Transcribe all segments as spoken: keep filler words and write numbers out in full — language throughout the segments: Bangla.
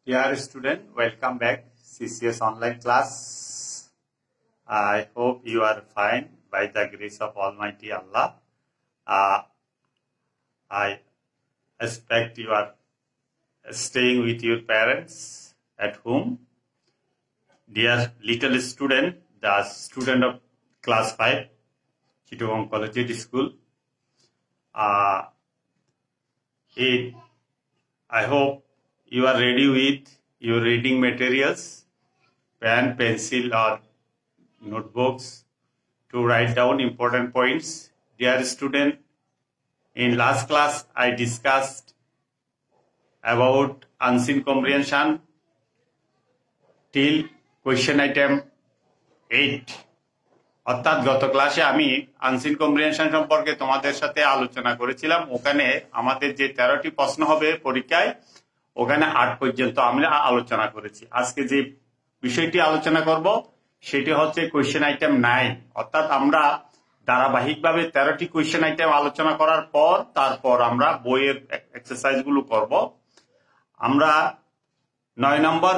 Dear student, welcome back C C S online class. I hope you are fine by the grace of Almighty Allah. Uh, I expect you are staying with your parents at home. Dear little student, the student of class five, Chittagong Collegiate School. Uh, it, I hope you are ready with your reading materials, pen, pencil or notebooks to write down important points. Dear student, in last class I discussed about unseen comprehension till question item eight. অর্থাৎ গত ক্লাসে আমি আনসিন কম্প্রিহেনশন সম্পর্কে তোমাদের সাথে আলোচনা করেছিলাম। ওখানে আমাদের যে তেরোটি প্রশ্ন হবে পরীক্ষায়, ওখানে আট পর্যন্ত আমরা আলোচনা করেছি। আজকে যে বিষয়টি আলোচনা করব সেটি হচ্ছে কোয়েশ্চেন আইটেম নাইন। অর্থাৎ আমরা ধারাবাহিকভাবে তেরোটি কোয়েশ্চেন আইটেম আলোচনা করার পর তারপর আমরা বইয়ের এক্সারসাইজ গুলো করব। আমরা নয় নম্বর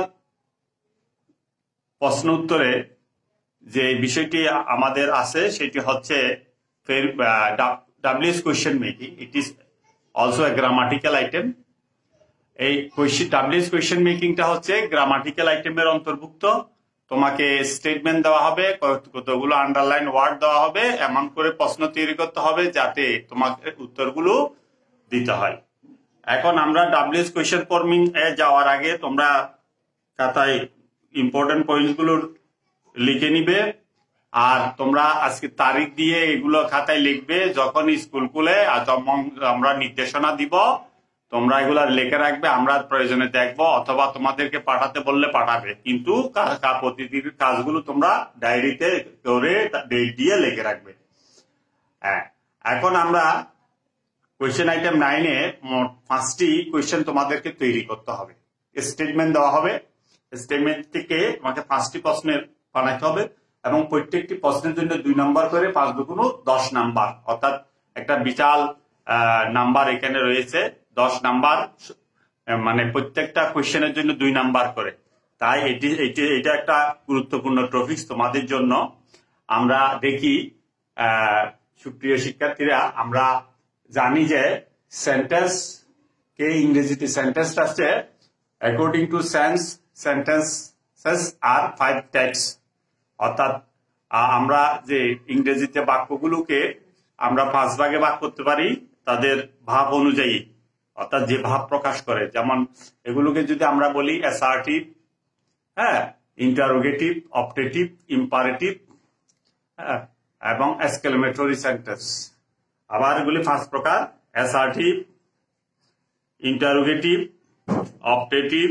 প্রশ্ন উত্তরে যে বিষয়টি আমাদের আছে সেটি হচ্ছে WS question making. It is also a grammatical item. এই ডাব্লিউএস কোয়েশ্চেন মেকিংটা হচ্ছে গ্রামাটিক্যাল আইটেমের অন্তর্ভুক্ত। তোমাকে স্টেটমেন্ট দেওয়া হবে, কতগুলো আন্ডারলাইন ওয়ার্ড দেওয়া হবে, এমন করে প্রশ্ন তৈরি করতে হবে যাতে তোমাকে উত্তরগুলো দিতে হয়। এখন আমরা ডাব্লিউএস কোয়েশ্চেন ফর্মিং এ যাওয়ার আগে তোমরা খাতায় ইম্পর্টেন্ট পয়েন্টগুলো লিখে নিবে, আর তোমরা আজকে তারিখ দিয়ে এগুলো খাতায় লিখবে। যখন স্কুল খুলে আমরা নির্দেশনা দিব তোমরা এগুলা লিখে রাখবে, আমরা প্রয়োজনে দেখবো অথবা তোমাদেরকে পাঠাতে বললে পাঠাবে, কিন্তু প্রতিদিন কাজগুলো তোমরা ডায়েরিতে করে ডেট দিয়ে লিখে রাখবে। হ্যাঁ, এখন আমরা কোয়েশ্চেন আইটেম নাইনে মোট পাঁচটি কোয়েশ্চেন তোমাদেরকে তৈরি করতে হবে। স্টেটমেন্ট দেওয়া হবে, স্টেটমেন্ট থেকে তোমাকে পাঁচটি প্রশ্নের বানাইতে হবে এবং প্রত্যেকটি প্রশ্নের জন্য দুই নাম্বার করে, পাঁচ দুগুণ দশ নাম্বার, অর্থাৎ একটা বিশাল নাম্বার এখানে রয়েছে দশ নাম্বার, মানে প্রত্যেকটা কোয়েশ্চেনের জন্য দুই নাম্বার করে। তাই এটি এটা একটা গুরুত্বপূর্ণ টপিক তোমাদের জন্য। আমরা দেখি সুপ্রিয় শিক্ষার্থীরা, আমরা জানি যে সেন্টেন্স কে ইংরেজিতে সেন্টেন্স আছে according to sense sentences are five types. অর্থাৎ আমরা যে ইংরেজিতে বাক্যগুলোকে আমরা পাঁচ ভাগে ভাগ করতে পারি তাদের ভাব অনুযায়ী, অর্থাৎ যে ভাব প্রকাশ করে। যেমন এগুলোকে যদি আমরা বলি অ্যাসার্টিভ, হ্যাঁ, ইন্টারোগেটিভ, অপটেটিভ, ইম্পারেটিভ এবং এক্সক্লেমেটরি সেন্টেন্স। আবার এগুলি পাঁচ প্রকার: assertive, interrogative, optative,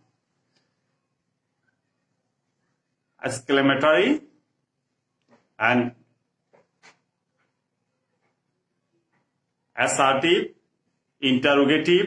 exclamatory and assertive, interrogative,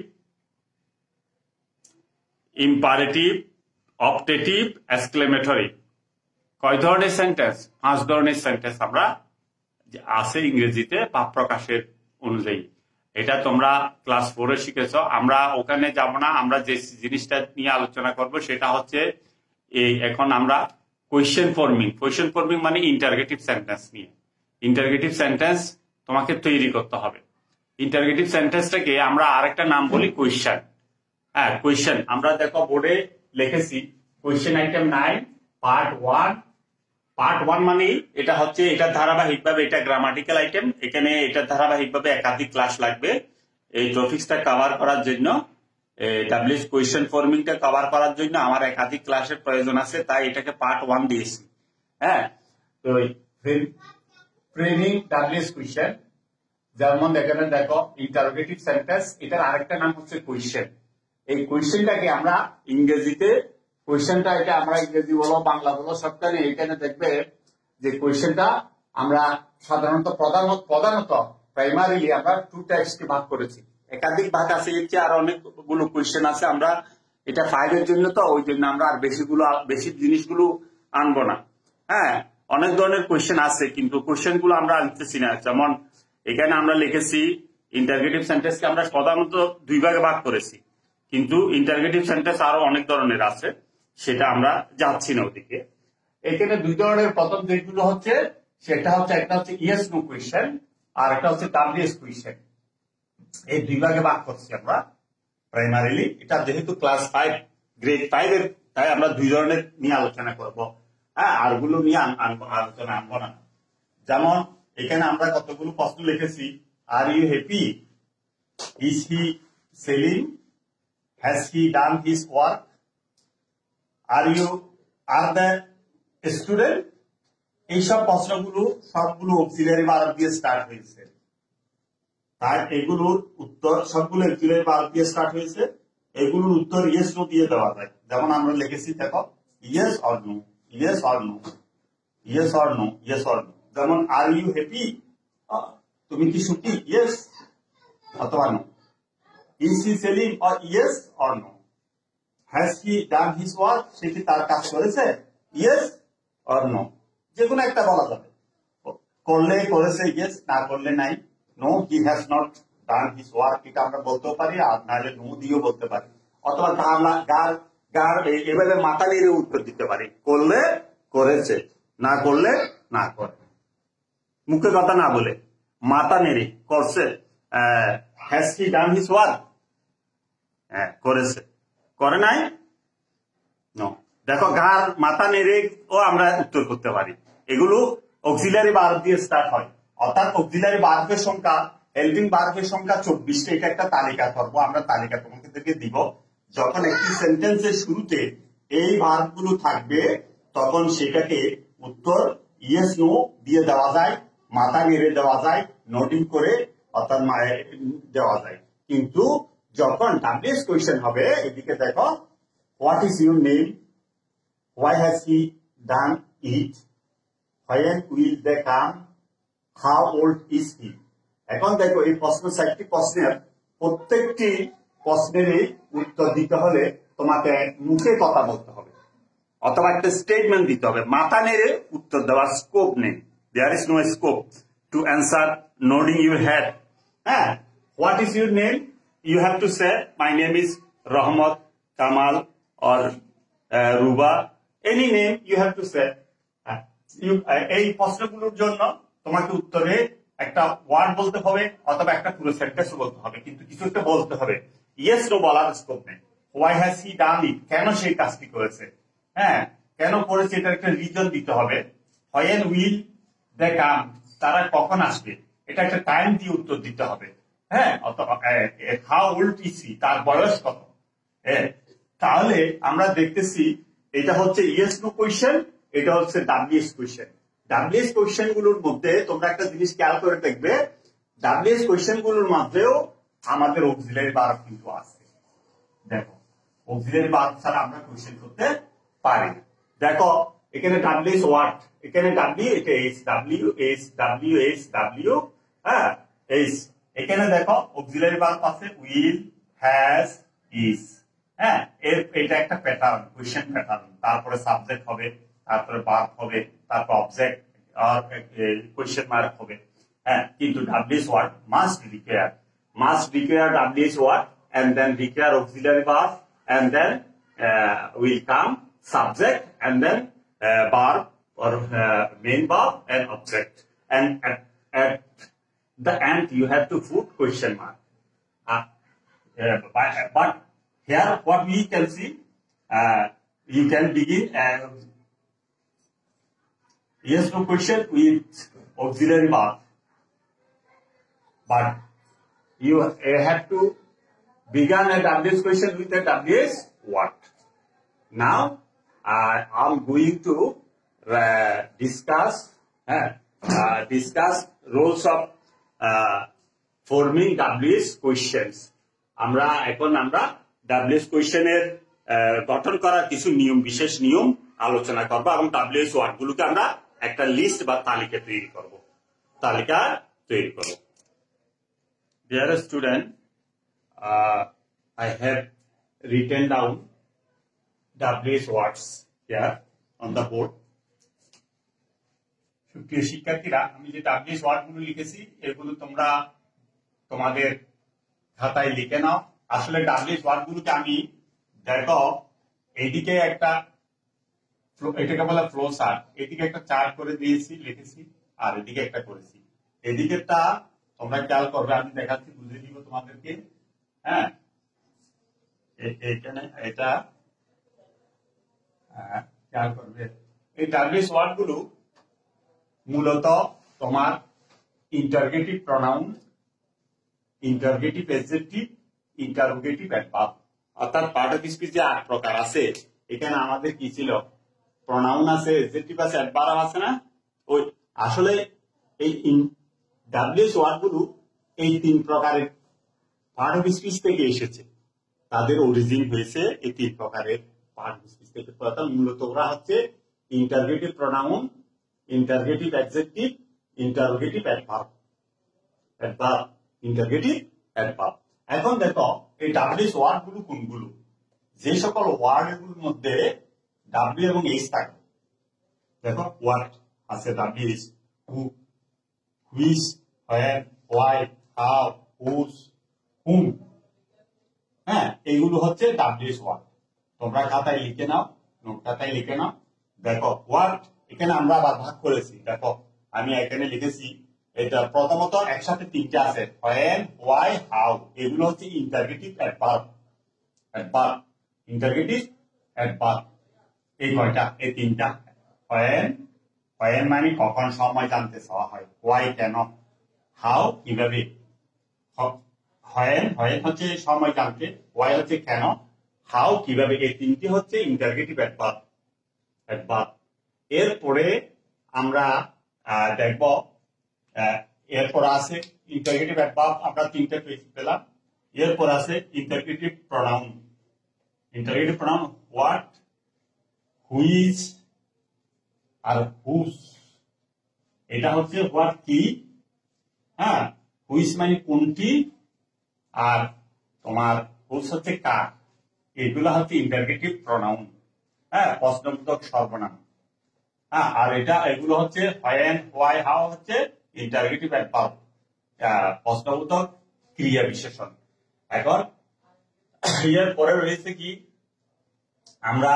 imperative, optative, exclamatory। কয় ধরনের সেন্টেন্স? পাঁচ ধরনের সেন্টেন্স আমরা আছে ইংরেজিতে ভাব প্রকাশের অনুযায়ী। এটা তোমরা ক্লাস ফোরে শিখেছ, আমরা ওখানে যাব না। আমরা যে জিনিসটা নিয়ে আলোচনা করব সেটা হচ্ছে এই, এখন আমরা কোয়েশ্চেন ফর্মিং। কোয়েশ্চেন ফর্মিং মানে ইন্টারগেটিভ সেন্টেন্স নিয়ে। ইন্টারগেটিভ সেন্টেন্স তোমাকে তৈরি করতে হবে। ইন্টারগেটিভ সেন্টেন্সটাকে আমরা আরেকটা নাম বলি কোয়েশ্চেন। হ্যাঁ, কোয়েশ্চেন আমরা দেখো বোর্ডে লিখেছি question item nine part one. Part one মানে এটা হচ্ছে, এটা ধারাবাহিকভাবে, এটা গ্রামাটিক্যাল আইটেম। এখানে এটা ধারাবাহিকভাবে একাধিক ক্লাস লাগবে এই টপিকসটা কভার করার জন্য। ডাব্লিউএস কোয়েশ্চেন ফর্মিংটা কভার করার জন্য আমার একাধিক ক্লাসের প্রয়োজন আছে, তাই এটাকে পার্ট ওয়ান দিয়েছি। হ্যাঁ, তো ফ্রেমিং ডাব্লিউএস কোয়েশ্চেন, যেমন এখানে দেখো ইন্টারোগেটিভ সেন্টেন্স, এটার আরেকটা নাম হচ্ছে কোয়েশ্চেন। এই কোয়েশ্চেনটাকে আমরা ইংরেজিতে, কোয়েশ্চেনটা এটা আমরা ইংরেজি বলো বাংলা বলো সবখানে এখানে দেখবে যে কোয়েশ্চেনটা আমরা সাধারণত প্রধানত প্রধানত প্রাইমারিলি আমরা টু টাইপসকে ভাগ করেছি। একাধিক ভাগ আছে, এর চেয়ে আর অনেকগুলো কোয়েশ্চেন আছে। আমরা এটা ফাইভ এর জন্য, তো ওই জন্য আমরা আর বেশিগুলো বেশি জিনিসগুলো আনবো না। হ্যাঁ, অনেক ধরনের কোয়েশ্চেন আছে কিন্তু কোয়েশ্চেন গুলো আমরা আনতেছি না। যেমন এখানে আমরা লিখেছি ইন্টারগেটিভ সেন্টেন্সকে আমরা সাধারণত দুই ভাগে ভাগ করেছি। কিন্তু ইন্টারগেটিভ সেন্টেন্স আরো অনেক ধরনের আছে, সেটা আমরা যাচ্ছি না ওদিকে। এখানে দুই ধরনের প্রথম যেগুলো হচ্ছে সেটা হচ্ছে একটা হচ্ছে ইয়েস নো কোয়েশ্চেন আর একটা হচ্ছে ডাব্লিউএস কোয়েশ্চেন। এই দুই ভাগে ভাগ করছি আমরা প্রাইমারিলি। এটা যেহেতু ক্লাস ফাইভ গ্রেড ফাইভ এর, তাই আমরা দুই ধরনের নিয়ে আলোচনা করব। হ্যাঁ, আরগুলো নিয়ে আলোচনা আনবো না। যেমন এখানে আমরা কতগুলো প্রশ্ন লিখেছি। Are you happy, is he selling, has he done his work, are you are the student. এইসব প্রশ্নগুলো সবগুলো অক্সিলারি ভার্ব দিয়ে স্টার্ট হয়েছে। তাই এগুলোর উত্তর সবগুলো অক্সিলারি ভার্ব দিয়ে স্টার্ট হয়েছে। এগুলোর উত্তর ইয়েস নো দিয়ে দেওয়া যায়। যেমন আমরা লিখেছি, দেখো, yes or no, yes or no, yes or no, yes or no. যেমন আর ইউ হ্যাপি, তুমি কি সুখী, ইয়েস অথবা no. Is he selling, or yes or no. Has he done his work, সে কি তার কাজ করেছে, ইয়েস অর নো। যে কোনো একটা বলা যাবে। করলে করেছে ইয়েস, না করলে নাই। No, he has not done his work, এটা আমরা বলতেও পারি, আর নাহলে নো দিয়েও বলতে পারি। অথবা গার গার এভাবে মাথা নিয়ে উত্তর দিতে পারি, করলে করেছে, না করলে না করে। মুখে কথা না বলে মাথা নেড়ে করছে, has he done his work, হ্যাঁ করেছে, করে নাই, নো। দেখো, গার মাথা নেড়ে ও আমরা উত্তর করতে পারি। এগুলো অক্সিলারি ভার্ব দিয়ে স্টার্ট হয়। অর্থাৎ অক্সিলারি ভার্বের সংখ্যা, হেল্পিং ভার্বের সংখ্যা চব্বিশটা। এটা একটা তালিকা করবো আমরা, তালিকা তোমাদেরকে দিব। যখন একটি সেন্টেন্সের শুরুতে এই ভার্বগুলো থাকবে তখন সেটাকে উত্তর ইয়েস নো দিয়ে দেওয়া যায়, মাথা নেড়ে দেওয়া যায়, নোটিং করে অর্থাৎ দেওয়া যায়। কিন্তু যখন ডাব্লিউএস কোয়েশ্চেন হবে, এদিকে দেখো, what is your name, why has he done it, when will they come, how old is he। এখন দেখো, এই প্রশ্ন চারটি প্রশ্নের প্রত্যেকটি প্রশ্নেরই উত্তর দিতে হলে তোমাকে মুখে কথা বলতে হবে অথবা একটা স্টেটমেন্ট দিতে হবে। মাথা নেড়ে উত্তর দেওয়ার স্কোপ নেই। There is no scope to answer nodding your head. হ্যাঁ, what is your name, you have to say my name is Rahmat, Kamal or Ruba, any name you have to say. এই প্রশ্নগুলোর জন্য তোমাকে উত্তরে একটা ওয়ার্ড বলতে হবে অথবা একটা পুরো সেন্টেন্স বলতে হবে, কিন্তু কিছু একটা বলতে হবে। ইয়েস নো বলার স্কোপ নেই। Why has he done it, কেন সেই কাজটি করেছে, হ্যাঁ কেন করেছে, এটা একটা রিজন দিতে হবে। হোয়েন উইল দে কাম, তারা কখন আসবে, এটা একটা টাইম দিয়ে উত্তর দিতে হবে। হ্যাঁ, অথবা হাউ ওল্ড ইজ হি, তার বয়স কত। হ্যাঁ, তাহলে আমরা দেখতেছি এটা হচ্ছে ইয়েস নো কোয়েশ্চেন, এটা হচ্ছে ডাব্লিউএস কোয়েশ্চেন। ডাব্লিউএস কোয়েশ্চেন গুলোর মধ্যে তোমরা একটা জিনিস খেয়াল করে দেখবে, ডাব্লিউএস কোয়েশ্চেন গুলোর মধ্যেও আমাদের অক্সিলারি ভার্ব কিন্তু আছে। দেখো, অক্সিলারি ভার্ব ছাড়া আমরা কোয়েশ্চেন করতে পারি না। দেখো, এখানে ডাব্লিউএস ওয়ার্ড, এখানে ডাব্লিউ, এটা S, W S, W S, W, হ্যাঁ এস। এখানে দেখো অক্সিলারি ভার্ব আছে, উইল, হ্যাজ, ইজ। হ্যাঁ, এর এটা একটা প্যাটার্ন, কোয়েশ্চেন প্যাটার্ন। তারপরে সাবজেক্ট হবে, তারপরে ভার্ব হবে, তারপর অবজেক্ট আর কোয়েশ্চেন মার্ক হবে। হ্যাঁ, কিন্তু WS word must require, must require WS word, and then require auxiliary verb, and then uh, will come subject, and then uh, verb or uh, main verb and object, and at, at the end you have to put question mark. Uh, uh, but, but here what we can see, uh, you can begin uh, yes no question with auxiliary verb, but you uh, have to begin a WS question with a W S what. Now uh, I'm going to uh, discuss uh, uh, discuss roles of uh, forming W S questions. আমরা এখন আমরা W S question এর গঠন করার কিছু নিয়ম, বিশেষ নিয়ম আলোচনা করব এবং W S ওয়ার্ড গুলোকে আমরা একটা লিস্ট বা তালিকা তৈরি করব, তালিকা তৈরি করব। Dear student, Uh, I have written down W S words here on the board. সুপ্রিয় শিক্ষার্থীরা, আমি যে W S ওয়ার্ড গুলো লিখেছি এগুলো তোমরা তোমাদের খাতায় লিখে নাও আসলে ডাব্লিউএইচ ওয়ার্ড গুলোকে আমি দেখো এইদিকে একটা এটাকে বলে ফ্লো চার্ট, এদিকে একটা চার্ট করে দিয়েছি লিখেছি আর এদিকে একটা করেছি। এদিকেরটা তোমরা খেয়াল করবে, আমি দেখাচ্ছি বুঝে দিব তোমাদেরকে। হ্যাঁ, এখানে এটা খেয়াল করবে। এই ডাব্লিউএইচ ওয়ার্ড গুলো মূলত তোমার interrogative pronoun, interrogative adjective, interrogative adverb, অর্থাৎ পার্ট অফ স্পিচ যে আট প্রকার আছে, এখানে আমাদের কি ছিল, প্রনাউন আছে, অ্যাডজেক্টিভ আছে, অ্যাডভার্ব আছে না। ওই আসলে এই ডাব্লিউএইচ ওয়ার্ড গুলো এই তিন প্রকারের পার্ট অফ স্পিচ থেকে এসেছে, তাদের অরিজিন হয়েছে এই তিন প্রকারের পার্ট অফ স্পিচ থেকে। অর্থাৎ মূলত ওরা হচ্ছে interrogative pronoun, interrogative adjective, interrogative adverb, adverb, interrogative adverb. এখন দেখো এই ডাব্লিউএইচ ওয়ার্ড গুলো কোনগুলো, যে সকল ওয়ার্ড গুলোর মধ্যে ডাব্লিউ এবং এইচ থাকে। দেখো ওয়ার্ড আছে WH, who, which, when, why, how, whose, whom. হ্যাঁ, এইগুলো হচ্ছে ডাব্লিউএইচ ওয়ার্ড। তোমরা খাতায় লিখে নাও, নোট খাতায় লিখে নাও। দেখো ওয়ার্ড এখানে আমরা আবার ভাগ করেছি। দেখো আমি এখানে লিখেছি, এটা প্রথমত একসাথে তিনটা আছে, হোয়েন, হোয়াই, হাউ। এগুলো হচ্ছে interrogative adverb, adverb, interrogative adverb. এই কয়টা, এই তিনটা। হোয়েন, হোয়েন মানে কখন, সময় জানতে চাওয়া হয়। হোয়াই কেন, হাউ কিভাবে। হোয়েন, হোয়েন হচ্ছে সময় জানতে, হোয়াই হচ্ছে কেন, হাউ কিভাবে। এই তিনটি হচ্ছে ইন্টারগেটিভ অ্যাডভার্ব, অ্যাডভার্ব। এরপরে আমরা দেখব, এরপর আছে ইন্টারগেটিভ অ্যাডভার্ব, আমরা তিনটে পেলাম। এরপর আছে interrogative pronoun, interrogative pronoun what, which আর হুজ। এটা হচ্ছে হোয়াট কি, হ্যাঁ, হুইচ মানে কোনটি, আর তোমার হুজ হচ্ছে কার। এগুলা হচ্ছে ইন্টারগেটিভ প্রনাউন, হ্যাঁ, প্রশ্নবোধক সর্বনাম। হ্যাঁ, আর এটা এগুলো হচ্ছে হোয়েন, হোয়াই, হাউ হচ্ছে ইন্টারগেটিভ অ্যাডভার্ব, প্রশ্নবোধক ক্রিয়া বিশেষণ। এখন এর পরে রয়েছে কি, আমরা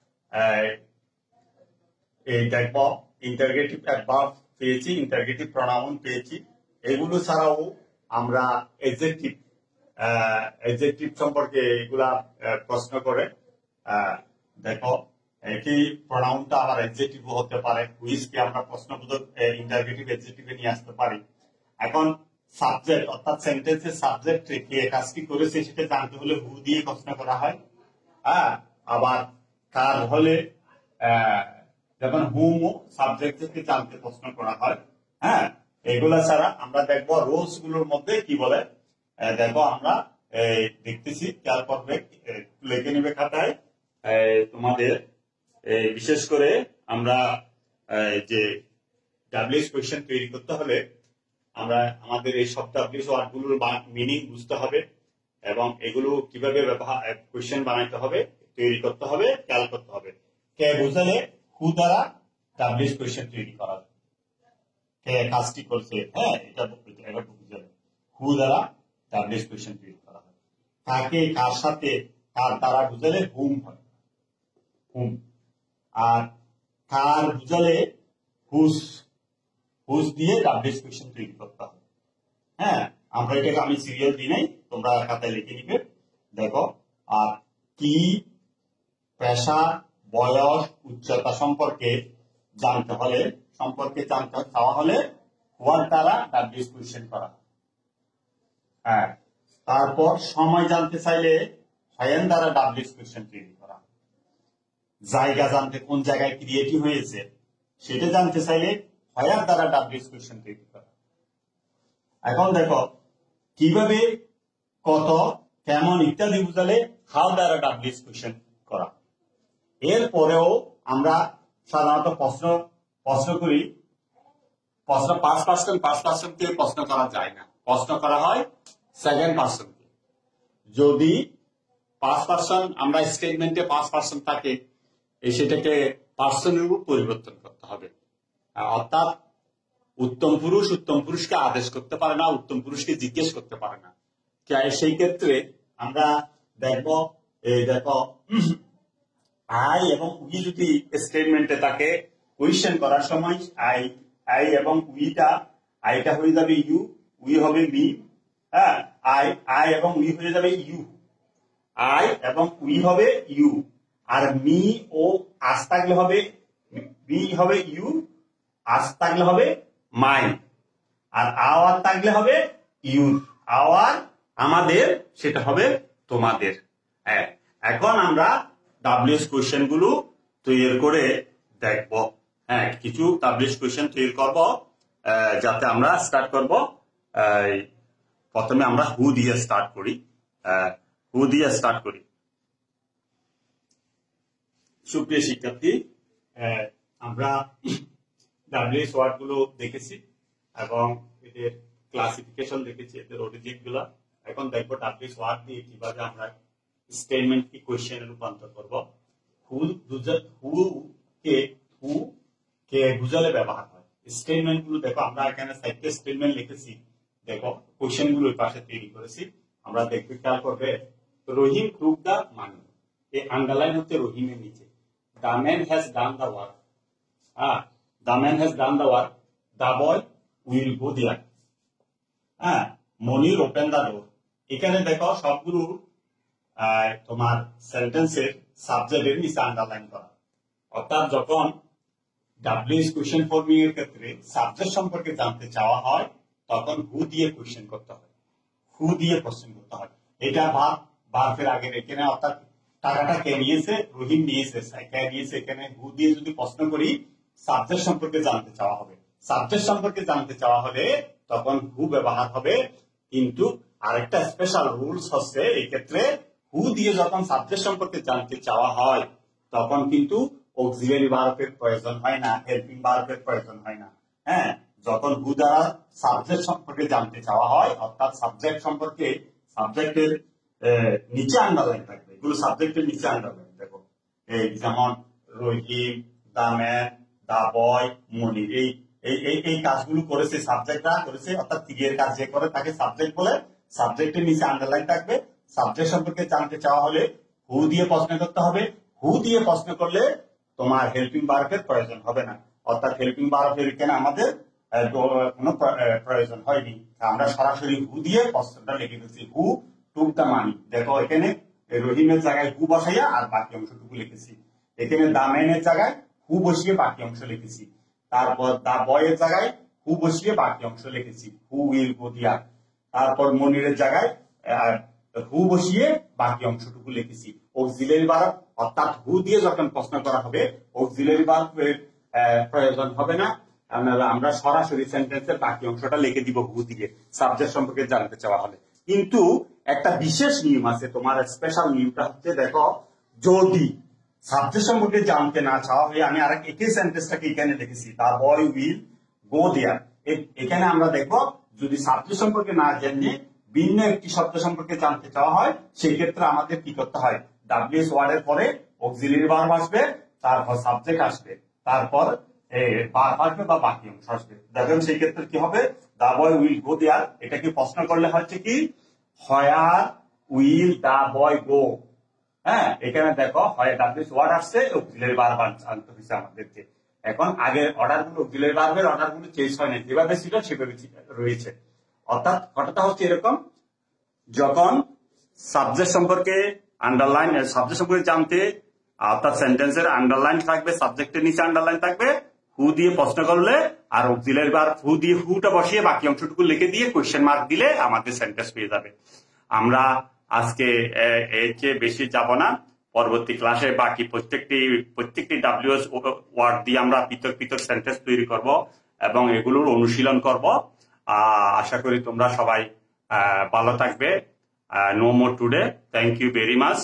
এই দেখব ইন্টারগেটিভ অ্যাডভার্ব পেয়েছি, ইন্টারগেটিভ প্রনাউন পেয়েছি। এগুলো ছাড়াও আমরা অ্যাডজেক্টিভ, অ্যাডজেক্টিভ সম্পর্কে এগুলা প্রশ্ন করে। দেখো একই প্রনাউনটা আবার অ্যাডজেক্টিভ হতে পারে, হুইচ কে আমরা প্রশ্নবোধক ইন্টারগেটিভ অ্যাডজেক্টিভে নিয়ে আসতে পারি। এখন সাবজেক্ট অর্থাৎ সেন্টেন্সের সাবজেক্ট কে কাজটি করেছে সেটা জানতে হলে হু দিয়ে প্রশ্ন করা হয়। হ্যাঁ, আবার কার হলে যখন হুম সাবজেক্ট থেকে জানতে প্রশ্ন করা হয়। হ্যাঁ, এগুলা ছাড়া আমরা দেখবো রোজ গুলোর মধ্যে কি বলে, দেখবো আমরা দেখতেছি, খেয়াল করবে, লিখে নিবে খাতায়। তোমাদের বিশেষ করে আমরা যে ডাব্লিউএইচ কোয়েশ্চেন তৈরি করতে হলে আমরা আমাদের এই সব ডাব্লিউএইচ ওয়ার্ড গুলোর মিনিং বুঝতে হবে এবং এগুলো কিভাবে ব্যবহার কোয়েশ্চেন বানাইতে হবে, তৈরি করতে হবে, খেয়াল করতে হবে। কে বুঝালে হু দ্বারা ডাব্লিউএইচ কোয়েশ্চেন তৈরি করা, কে কাজটি করছে, হ্যাঁ, এটা বুঝালে হু দ্বারা ডাব্লিউএইচ কোয়েশ্চেন তৈরি করা হয়। কাকে, কার সাথে, কার দ্বারা বুঝালে হুম হয়, হুম। আর কার বুঝালে হুজ, হুজ দিয়ে ডাব্লিউএইচ কোয়েশ্চেন তৈরি করতে হবে। হ্যাঁ, আমরা এটাকে আমি সিরিয়াল দিই নাই, তোমরা খাতায় লিখে নিবে। দেখো, আর কি, পেশা, বয়স, উচ্চতা সম্পর্কে জানতে হলে, সম্পর্কে জানতে চাওয়া হলে হোয়াট দ্বারা ডাব্লিউএইচ কোয়েশ্চেন করা। হ্যাঁ, তারপর সময় জানতে চাইলে হোয়েন দ্বারা ডাব্লিউএইচ কোয়েশ্চেন তৈরি করা। জায়গা জানতে, কোন জায়গায় ক্রিয়েটিভ হয়েছে সেটা জানতে চাইলে হোয়ার দ্বারা ডাব্লিউএইচ কোয়েশ্চেন তৈরি করা। এখন দেখো কিভাবে, কত, কেমন ইত্যাদি বুঝালে হাউ দ্বারা ডাব্লিউএইচ কোয়েশ্চেন করা। এরপরেও আমরা সাধারণত প্রশ্ন প্রশ্ন করি, প্রশ্ন পাঁচ পার্সেন্ট পাঁচ পার্সেন্টকে প্রশ্ন করা যায় না, প্রশ্ন করা হয় সেকেন্ড পার্সনকে। যদি পাঁচ পার্সেন্ট আমরা স্টেটমেন্টে পাঁচ পার্সেন্ট থাকে, সেটাকে পার্সনের উপর পরিবর্তন করতে হবে। অর্থাৎ উত্তম পুরুষ উত্তম পুরুষকে আদেশ করতে পারে না, উত্তম পুরুষকে জিজ্ঞেস করতে পারে না। সেই ক্ষেত্রে আমরা দেখবো এই দেখো আই এবং উই যদি স্টেটমেন্টে থাকে কোয়েশ্চেন করার সময় আই আই এবং উইটা আইটা হয়ে যাবে ইউ উই হবে মি হ্যাঁ আই আই এবং উই হয়ে যাবে ইউ আই এবং উই হবে ইউ আর মি ও আস থাকলে হবে মি হবে ইউ আস থাকলে হবে মাই আর আওয়ার থাকলে হবে ইউর আওয়ার আমাদের সেটা হবে তোমাদের হ্যাঁ এখন আমরা ডাব্লিউএস কোয়েশ্চেন গুলো তৈরি করে দেখবো হ্যাঁ কিছু ডাব্লিউএস কোয়েশ্চেন তৈরি করব যাতে আমরা স্টার্ট করব প্রথমে আমরা হু দিয়ে স্টার্ট করি হু দিয়ে স্টার্ট করি সুপ্রিয় শিক্ষার্থী আমরা ডাব্লিউএস ওয়ার্ড গুলো দেখেছি এবং এদের ক্লাসিফিকেশন দেখেছি এদের অরিজিন গুলা এখন দেখবো ডাব্লিউএস ওয়ার্ড দিয়ে কিভাবে আমরা স্টেটমেন্ট কি কোয়েশ্চেনে রূপান্তর করব হু হু কে হু কে বুঝালে ব্যবহার হয় স্টেটমেন্ট গুলো দেখো আমরা এখানে সাইটে স্টেটমেন্ট লিখেছি দেখো কোয়েশ্চেন গুলো ওই পাশে তৈরি করেছি আমরা দেখবে খেয়াল করবে রহিম টুক দা মানি এই আন্ডারলাইন হচ্ছে রহিমের নিচে the man has done the work হ্যাঁ the man has done the work the boy will go there হ্যাঁ মনির ওপেন দা ডোর এখানে দেখো সবগুলো তোমার সেন্টেন্সের সাবজেক্টের নিচে আন্ডারলাইন করা অর্থাৎ যখন ডাব্লিউএস কোয়েশ্চেন ফর্মিং এর ক্ষেত্রে সাবজেক্ট সম্পর্কে জানতে চাওয়া হয় তখন হু দিয়ে কোয়েশ্চেন করতে হয় হু দিয়ে কোয়েশ্চেন করতে হয় এটা ভাব ভার্বের আগে এখানে অর্থাৎ টাকাটা কে নিয়েছে রহিম নিয়েছে কে নিয়েছে এখানে হু দিয়ে যদি প্রশ্ন করি সাবজেক্ট সম্পর্কে জানতে চাওয়া হবে সাবজেক্ট সম্পর্কে জানতে চাওয়া হলে তখন হু ব্যবহার হবে কিন্তু আরেকটা স্পেশাল রুলস হচ্ছে এই ক্ষেত্রে হু দিয়ে যখন সাবজেক্ট সম্পর্কে জানতে চাওয়া হয় তখন কিন্তু অক্সিলারি ভার্বের প্রয়োজন হয় না হেল্পিং ভার্বের প্রয়োজন হয় না হ্যাঁ যখন হু দ্বারা সাবজেক্ট সম্পর্কে জানতে চাওয়া হয় অর্থাৎ সাবজেক্ট সম্পর্কে সাবজেক্টের নিচে আন্ডারলাইন থাকবে এগুলো সাবজেক্টের নিচে আন্ডারলাইন দেখো এই যেমন রহিম দা ম্যান দা বয় মনির এই এই এই কাজগুলো করেছে সাবজেক্টরা করেছে অর্থাৎ ক্রিয়ার কাজ যে করে তাকে সাবজেক্ট বলে সাবজেক্টের নিচে আন্ডারলাইন থাকবে সাবজেক্ট সম্পর্কে জানতে চাওয়া হলে হু দিয়ে প্রশ্ন করতে হবে হু দিয়ে প্রশ্ন করলে তোমার হেল্পিং ভার্বের প্রয়োজন হবে না অর্থাৎ হেল্পিং ভার্বের এখানে আমাদের কোনো প্রয়োজন হয়নি আমরা সরাসরি হু দিয়ে প্রশ্নটা লিখে দিচ্ছি হু টুক দা মানি দেখো এখানে রহিমের জায়গায় হু বসাইয়া আর বাকি অংশটুকু লিখেছি এখানে দা ম্যানের জায়গায় হু বসিয়ে বাকি অংশ লিখেছি তারপর দা বয়ের জায়গায় হু বসিয়ে বাকি অংশ লিখেছি হু উইল গো দেয়ার তারপর মনিরের জায়গায় হু বসিয়ে বাকি অংশটুকু লিখেছি অক্সিলারি ভার্ব অর্থাৎ হু দিয়ে যখন প্রশ্ন করা হবে অক্সিলারি ভার্বের প্রয়োজন হবে না আমরা সরাসরি সেন্টেন্সের বাকি অংশটা লিখে দিব হু দিয়ে সাবজেক্ট সম্পর্কে জানতে চাওয়া হলে কিন্তু একটা বিশেষ নিয়ম আছে তোমার স্পেশাল নিয়মটা হচ্ছে দেখো যদি সাবজেক্ট সম্পর্কে জানতে না চাওয়া হয় আমি আরেক একই সেন্টেন্সটাকে এখানে লিখেছি দা বয় উইল গো দেয়ার এখানে আমরা দেখো যদি সাবজেক্ট সম্পর্কে না জেনে ভিন্ন একটি শব্দ সম্পর্কে জানতে চাওয়া হয় সেই ক্ষেত্রে আমাদের কি করতে হয় ডাব্লিউএস ওয়ার্ডের পরে অক্সিলারি ভার্ব আসবে তারপর সাবজেক্ট আসবে তারপর ভার্ব আসবে বা বাকি অংশ আসবে দেখেন সেই ক্ষেত্রে কি হবে দা বয় উইল গো দেয়ার এটাকে প্রশ্ন করলে হচ্ছে কি হোয়ার উইল দা বয় গো হ্যাঁ এখানে দেখো হয় ডাব্লিউএস ওয়ার্ড আসছে অক্সিলারি ভার্ব আনতে হয়েছে আমাদেরকে এখন আগের অর্ডার গুলো অক্সিলারি ভার্বের অর্ডার গুলো চেঞ্জ হয় না যেভাবে ছিল সেভাবে রয়েছে অর্থাৎ ঘটনা হচ্ছে এরকম যখন সাবজেক্ট সম্পর্কে আন্ডারলাইন সাবজেক্ট সম্পর্কে জানতে অর্থাৎ সেন্টেন্সের আন্ডারলাইন থাকবে সাবজেক্টের নিচে আন্ডারলাইন থাকবে হু দিয়ে প্রশ্ন করলে আর অক্সিলারি ভার্ব হু দিয়ে হুটা বসিয়ে বাকি অংশটুকু লিখে দিয়ে কোয়েশ্চেন মার্ক দিলে আমাদের সেন্টেন্স পেয়ে যাবে আমরা আজকে এর চেয়ে বেশি যাব না পরবর্তী ক্লাসে বাকি প্রত্যেকটি প্রত্যেকটি ডাব্লিউএস ওয়ার্ড দিয়ে আমরা পৃথক পৃথক সেন্টেন্স তৈরি করব এবং এগুলোর অনুশীলন করব আশা করি তোমরা সবাই ভালো থাকবে no more today thank you very much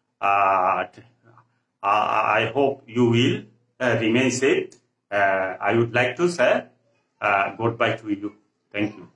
I hope you will remain safe I would like to say goodbye to you thank you